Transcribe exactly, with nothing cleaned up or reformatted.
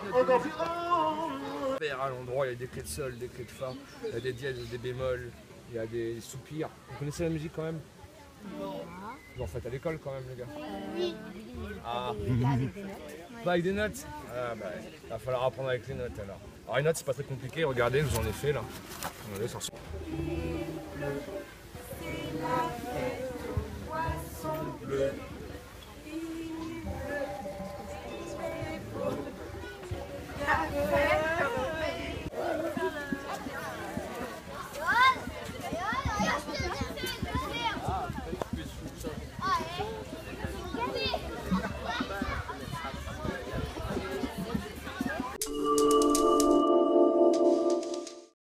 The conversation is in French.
À l'endroit, il y a des clés de sol, des clés de fa, il y a des dièses, des bémols, il y a des soupirs. Vous connaissez la musique quand même? Vous en faites à l'école quand même, les gars? Oui. Ah. Pas avec des notes. Pas avec des notes? Ah bah, il va falloir apprendre avec les notes alors. Alors les notes, c'est pas très compliqué, regardez, je vous en ai fait là. Regardez, ça ressemble.